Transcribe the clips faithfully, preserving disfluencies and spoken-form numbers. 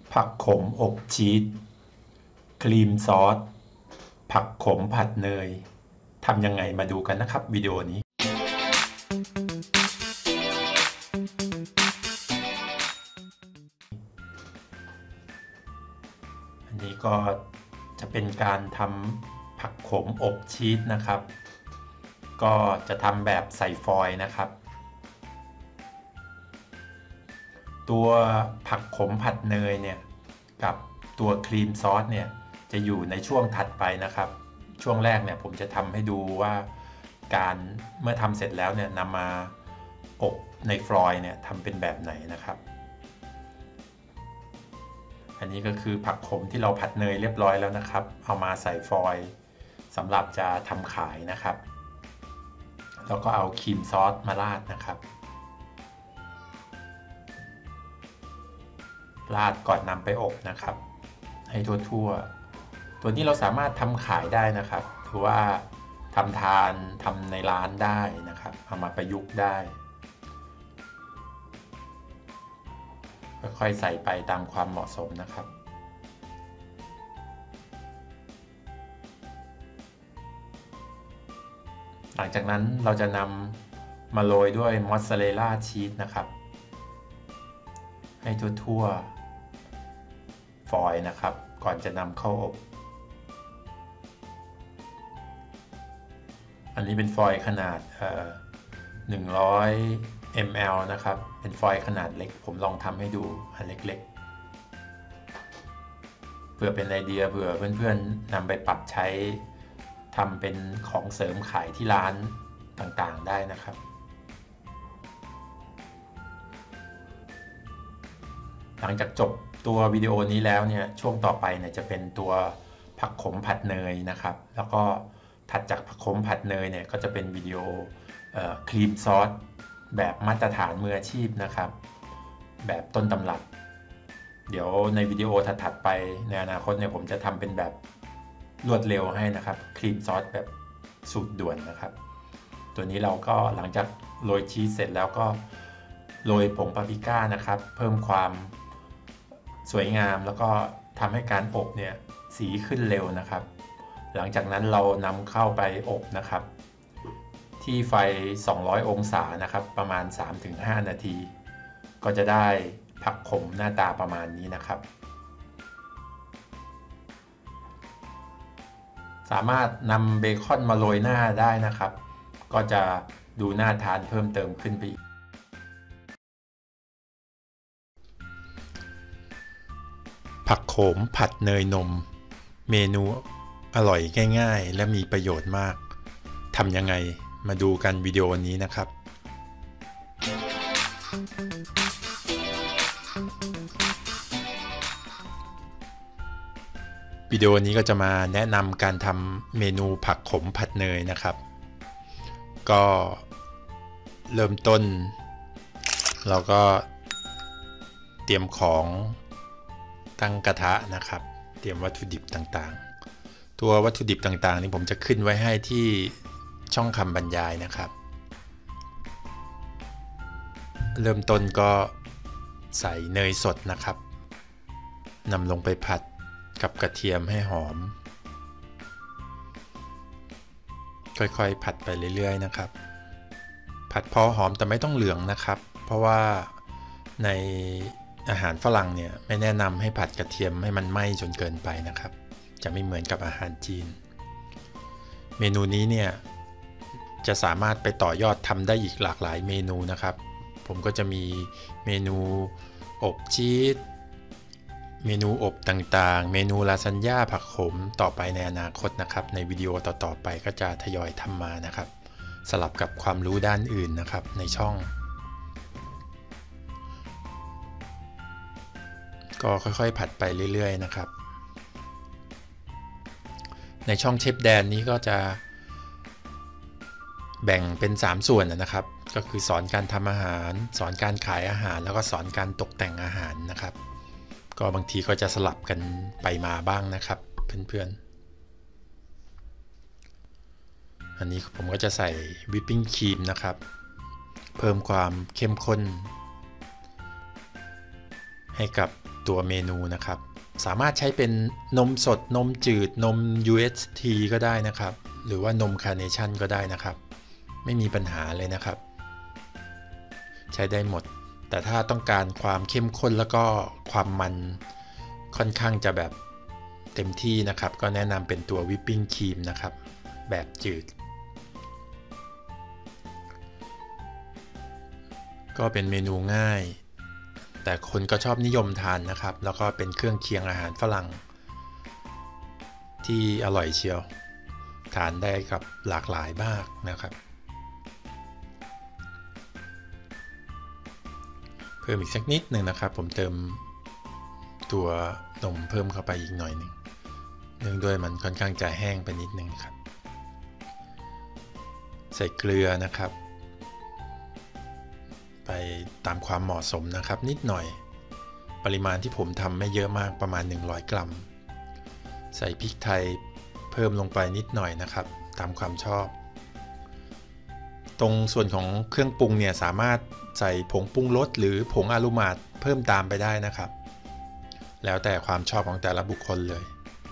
ผักขมอบชีสครีมซอสผักขมผัดเนยทำยังไงมาดูกันนะครับวิดีโอนี้อันนี้ก็จะเป็นการทำผักขมอบชีสนะครับก็จะทำแบบใส่ฟอยล์นะครับตัวผักขมผัดเนยเนี่ยกับตัวครีมซอสเนี่ยจะอยู่ในช่วงถัดไปนะครับช่วงแรกเนี่ยผมจะทำให้ดูว่าการเมื่อทำเสร็จแล้วเนี่ยนำมาอบในฟลอยล์เนี่ยทำเป็นแบบไหนนะครับอันนี้ก็คือผักขมที่เราผัดเนยเรียบร้อยแล้วนะครับเอามาใส่ฟอยล์สำหรับจะทำขายนะครับแล้วก็เอาครีมซอสมาราดนะครับราดก่อนนำไปอบนะครับให้ทั่วๆตัวนี้เราสามารถทำขายได้นะครับถือว่าทำทานทำในร้านได้นะครับเอามาประยุกต์ได้ค่อยๆใส่ไปตามความเหมาะสมนะครับหลังจากนั้นเราจะนำมาโรยด้วยมอสซาเรลล่าชีสนะครับให้ทั่วๆฟอยล์นะครับก่อนจะนำเข้าอบอันนี้เป็นฟอยล์ขนาดหนึ่งร้อยมิลลิลิตร นะครับเป็นฟอยล์ขนาดเล็กผมลองทำให้ดูอันเล็กๆเพื่อเป็นไอเดียเผื่อเพื่อนๆนำไปปรับใช้ทำเป็นของเสริมขายที่ร้านต่างๆได้นะครับหลังจากจบตัววิดีโอนี้แล้วเนี่ยช่วงต่อไปเนี่ยจะเป็นตัวผักขมผัดเนยนะครับแล้วก็ถัดจากผักขมผัดเนยเนี่ยก็จะเป็นวิดีโอครีมซอสแบบมาตรฐานมืออาชีพนะครับแบบต้นตำรับเดี๋ยวในวิดีโอถัดๆไปในอนาคตเนี่ยผมจะทำเป็นแบบรวดเร็วให้นะครับครีมซอสแบบสูตรด่วนนะครับตัวนี้เราก็หลังจากโรยชีสเสร็จแล้วก็โรยผงปาปริก้านะครับเพิ่มความสวยงามแล้วก็ทำให้การอบเนี่ยสีขึ้นเร็วนะครับหลังจากนั้นเรานำเข้าไปอบนะครับที่ไฟสองร้อยองศานะครับประมาณ สามถึงห้า นาทีก็จะได้ผักขมหน้าตาประมาณนี้นะครับสามารถนำเบคอนมาโรยหน้าได้นะครับก็จะดูน่าทานเพิ่มเติมขึ้นไปอีกผักโขมผัดเนยนมเมนูอร่อยง่ายๆและมีประโยชน์มากทำยังไงมาดูกันวิดีโอนี้นะครับวิดีโอนี้ก็จะมาแนะนำการทำเมนูผักขมผัดเนยนะครับก็เริ่มต้นเราก็เตรียมของตั้งกระทะนะครับเตรียมวัตถุดิบต่างๆตัววัตถุดิบต่างๆนี่ผมจะขึ้นไว้ให้ที่ช่องคำบรรยายนะครับเริ่มต้นก็ใส่เนยสดนะครับนำลงไปผัดกับกระเทียมให้หอมค่อยๆผัดไปเรื่อยๆนะครับผัดพอหอมแต่ไม่ต้องเหลืองนะครับเพราะว่าในอาหารฝรั่งเนี่ยไม่แนะนำให้ผัดกระเทียมให้มันไหม้จนเกินไปนะครับจะไม่เหมือนกับอาหารจีนเมนูนี้เนี่ยจะสามารถไปต่อยอดทำได้อีกหลากหลายเมนูนะครับผมก็จะมีเมนูอบชีสเมนูอบต่างๆเมนูลาซานญ่าผักขมต่อไปในอนาคตนะครับในวิดีโอต่อๆไปก็จะทยอยทำมานะครับสลับกับความรู้ด้านอื่นนะครับในช่องก็ค่อยๆผัดไปเรื่อยๆนะครับในช่องเชฟแดนนี้ก็จะแบ่งเป็นสามส่วนนะครับก็คือสอนการทำอาหารสอนการขายอาหารแล้วก็สอนการตกแต่งอาหารนะครับก็บางทีก็จะสลับกันไปมาบ้างนะครับเพื่อนๆอันนี้ผมก็จะใส่วิปปิ้งครีมนะครับเพิ่มความเข้มข้นให้กับตัวเมนูนะครับสามารถใช้เป็นนมสดนมจืดนม ยู เอช ที ก็ได้นะครับหรือว่านมคาร์เนชั่นก็ได้นะครับไม่มีปัญหาเลยนะครับใช้ได้หมดแต่ถ้าต้องการความเข้มข้นแล้วก็ความมันค่อนข้างจะแบบเต็มที่นะครับก็แนะนำเป็นตัววิปปิ้งครีมนะครับแบบจืดก็เป็นเมนูง่ายแต่คนก็ชอบนิยมทานนะครับแล้วก็เป็นเครื่องเคียงอาหารฝรั่งที่อร่อยเชียวทานได้กับหลากหลายมากนะครับเพิ่มอีกสักนิดหนึ่งนะครับผมเติมตัวนมเพิ่มเข้าไปอีกหน่อยหนึ่งเนื่องด้วยมันค่อนข้างจะแห้งไปนิดนึงครับใส่เกลือนะครับไปตามความเหมาะสมนะครับนิดหน่อยปริมาณที่ผมทำไม่เยอะมากประมาณหนึ่งร้อยกรัมใส่พริกไทยเพิ่มลงไปนิดหน่อยนะครับตามความชอบตรงส่วนของเครื่องปรุงเนี่ยสามารถใส่ผงปรุงรสหรือผงอาลูมาตเพิ่มตามไปได้นะครับแล้วแต่ความชอบของแต่ละบุคคลเลย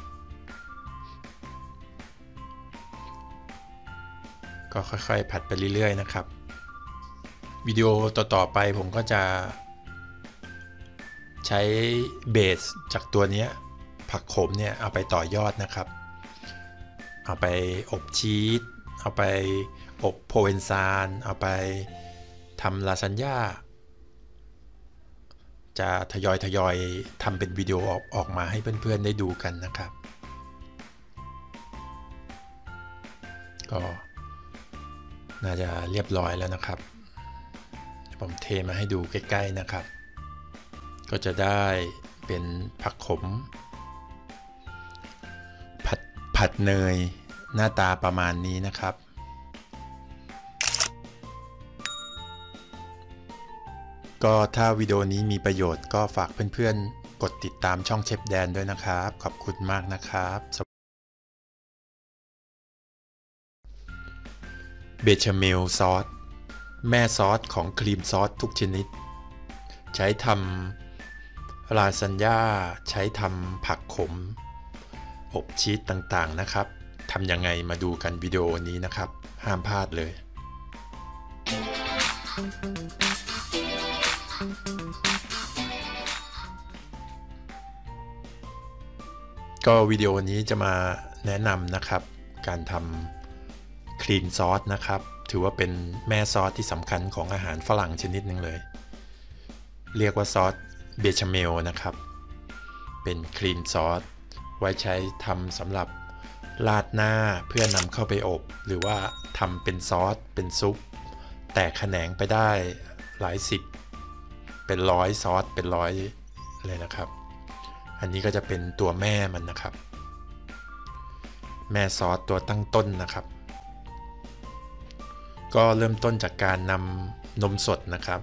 ก็ค่อยๆผัดไปเรื่อยๆนะครับวิดีโอต่อๆไปผมก็จะใช้เบสจากตัวนี้ผักขมเนี่ยเอาไปต่อยอดนะครับเอาไปอบชีสเอาไปอบโพเวนซานเอาไปทำลาซานญ่าจะทยอยทยอยทำเป็นวิดีโอออกออกมาให้เพื่อนๆได้ดูกันนะครับก็น่าจะเรียบร้อยแล้วนะครับผมเทมาให้ดูใกล้ๆนะครับก็จะได้เป็นผักขมผัดผัดเนยหน้าตาประมาณนี้นะครับก็ถ้าวิดีโอนี้มีประโยชน์ก็ฝากเพื่อนๆกดติดตามช่องเชฟแดนด้วยนะครับขอบคุณมากนะครับเบชาเมลซอสแม่ซอสของครีมซอสทุกชนิดใช้ทำลาซานญ่าใช้ทำผักขมอบชีสต่างๆนะครับทำยังไงมาดูกันวิดีโอนี้นะครับห้ามพลาดเลยก็วิดีโอนี้จะมาแนะนำนะครับการทำครีมซอสนะครับถือว่าเป็นแม่ซอสที่สำคัญของอาหารฝรั่งชนิดหนึ่งเลยเรียกว่าซอสเบชาเมลนะครับเป็นครีมซอสไว้ใช้ทำสำหรับราดหน้าเพื่อนำเข้าไปอบหรือว่าทำเป็นซอสเป็นซุปแตกแขนงไปได้หลายสิบเป็นร้อยซอสเป็นร้อยเลยนะครับอันนี้ก็จะเป็นตัวแม่มันนะครับแม่ซอสตัวตั้งต้นนะครับก็เริ่มต้นจากการนำนมสดนะครับ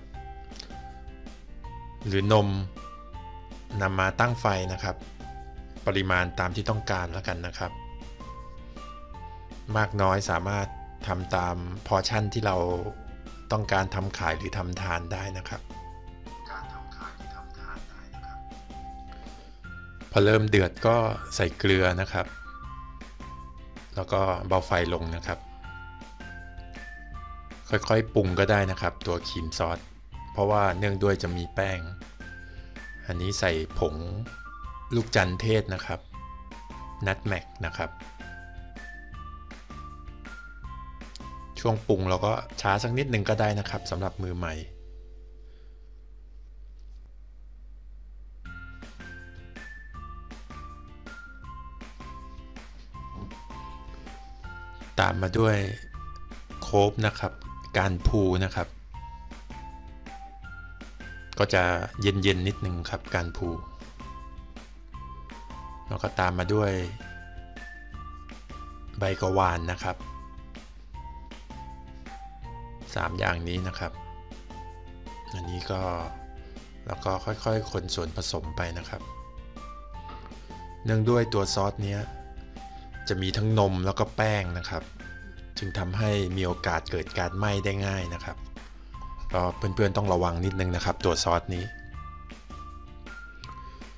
หรือนมนำมาตั้งไฟนะครับปริมาณตามที่ต้องการแล้วกันนะครับมากน้อยสามารถทำตามพอร์ชั่นที่เราต้องการทำขายหรือทำทานได้นะครับการทำขายหรือทำทานได้นะครับพอเริ่มเดือดก็ใส่เกลือนะครับแล้วก็เบาไฟลงนะครับค่อยๆปรุงก็ได้นะครับตัวครีมซอสเพราะว่าเนื่องด้วยจะมีแป้งอันนี้ใส่ผงลูกจันเทศนะครับนัทแม็กนะครับช่วงปรุงเราก็ช้าสักนิดหนึ่งก็ได้นะครับสำหรับมือใหม่ตามมาด้วยโคฟนะครับการพูนะครับก็จะเย็นๆนิดนึงครับการพูแล้วก็ตามมาด้วยใบกะวานนะครับสามอย่างนี้นะครับอันนี้ก็แล้วก็ค่อยๆคนส่วนผสมไปนะครับเนื่องด้วยตัวซอสเนี้ยจะมีทั้งนมแล้วก็แป้งนะครับจึงทำให้มีโอกาสเกิดการไหม้ได้ง่ายนะครับก็เพื่อนๆต้องระวังนิดนึงนะครับตัวซอสนี้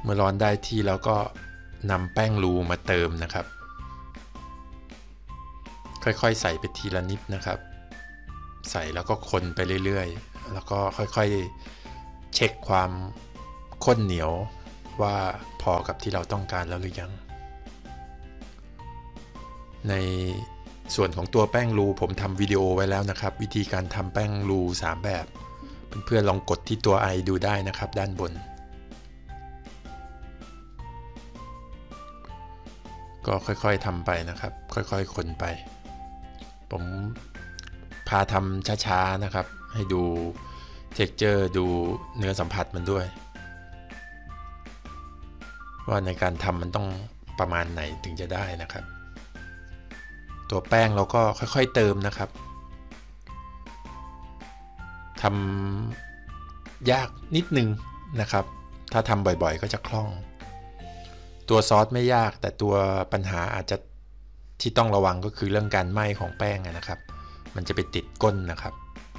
มื่อร้อนได้ที่แล้วก็นำแป้งรูมาเติมนะครับค่อยๆใส่ไปทีละนิดนะครับใส่แล้วก็คนไปเรื่อยๆแล้วก็ค่อยๆเช็คความข้นเหนียวว่าพอกับที่เราต้องการแล้วหรือยังในส่วนของตัวแป้งรูผมทำวิดีโอไว้แล้วนะครับวิธีการทำแป้งรูสามแบบเพื่อนๆลองกดที่ตัว i ดูได้นะครับด้านบนก็ค่อยๆทำไปนะครับค่อยๆคนไปผมพาทำช้าๆนะครับให้ดู texture ดูเนื้อสัมผัสมันด้วยว่าในการทำมันต้องประมาณไหนถึงจะได้นะครับตัวแป้งเราก็ค่อยๆเติมนะครับทำยากนิดนึงนะครับถ้าทำบ่อยๆก็จะคล่องตัวซอสไม่ยากแต่ตัวปัญหาอาจจะที่ต้องระวังก็คือเรื่องการไหม้ของแป้งนะครับมันจะไปติดก้นนะครับ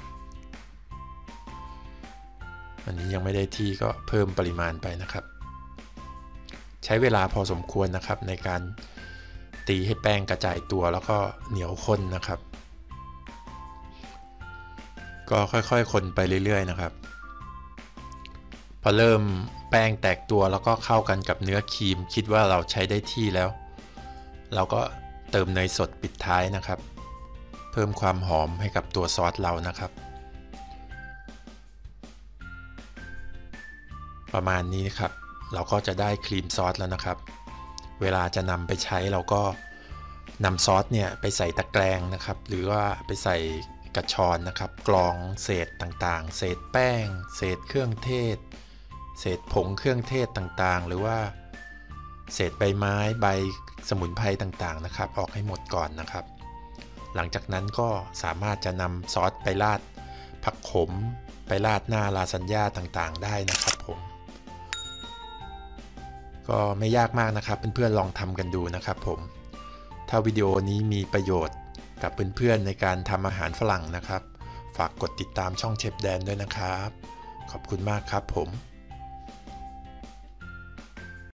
อันนี้ยังไม่ได้ที่ก็เพิ่มปริมาณไปนะครับใช้เวลาพอสมควรนะครับในการตีให้แป้งกระจายตัวแล้วก็เหนียวข้นนะครับก็ค่อยๆคนไปเรื่อยๆนะครับพอเริ่มแป้งแตกตัวแล้วก็เข้ากันกับเนื้อครีมคิดว่าเราใช้ได้ที่แล้วเราก็เติมเนยสดปิดท้ายนะครับเพิ่มความหอมให้กับตัวซอสเรานะครับประมาณนี้ครับเราก็จะได้ครีมซอสแล้วนะครับเวลาจะนำไปใช้เราก็นำซอสเนี่ยไปใส่ตะแกรงนะครับหรือว่าไปใส่กระชอนนะครับกรองเศษต่างๆเศษแป้งเศษเครื่องเทศเศษผงเครื่องเทศต่างๆหรือว่าเศษใบไม้ใบสมุนไพรต่างๆนะครับออกให้หมดก่อนนะครับหลังจากนั้นก็สามารถจะนำซอสไปราดผักขมไปราดหน้าลาซานญ่าต่างๆได้นะครับผมก็ไม่ยากมากนะครับเพื่อนๆลองทำกันดูนะครับผมถ้าวิดีโอนี้มีประโยชน์กับเพื่อนๆในการทำอาหารฝรั่งนะครับฝากกดติดตามช่องเชฟแดนด้วยนะครับขอบคุณมากครับผม